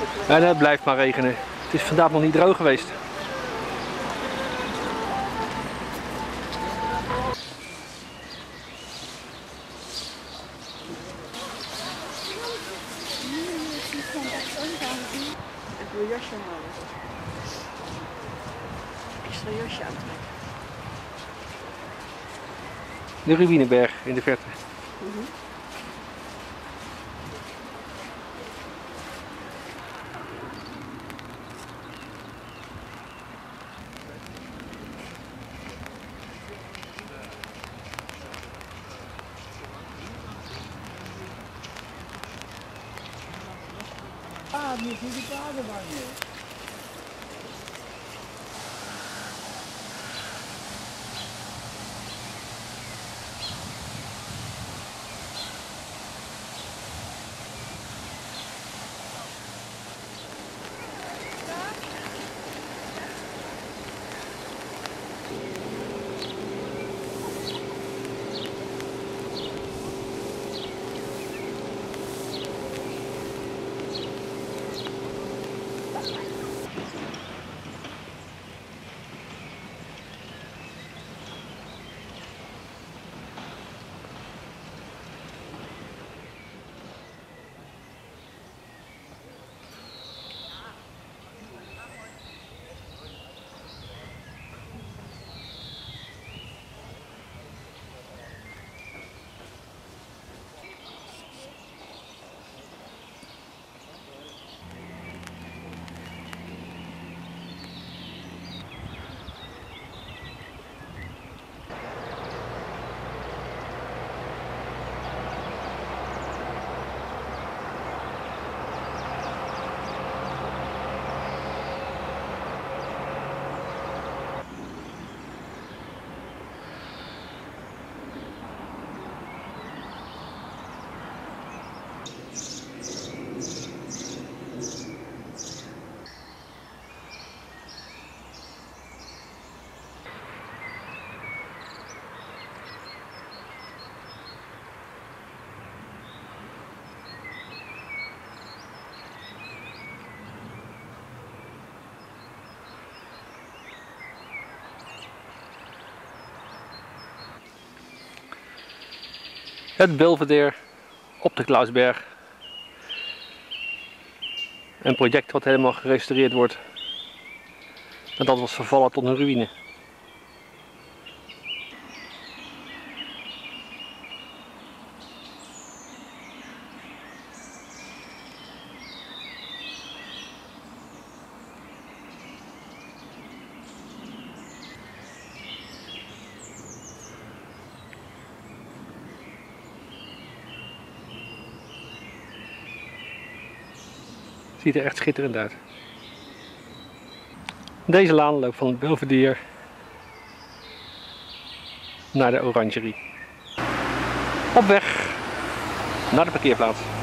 En het blijft maar regenen. Het is vandaag nog niet droog geweest. Ik wil jasje halen. Extra jasje aantrekken. De Ruïneberg in de verte. Ah, nu zie ik de aardebaan weer. Het Belvedere op de Klausberg. Een project wat helemaal gerestaureerd wordt. En dat was vervallen tot een ruïne. Ziet er echt schitterend uit. Deze laan loopt van het Belvedere naar de Orangerie. Op weg naar de parkeerplaats.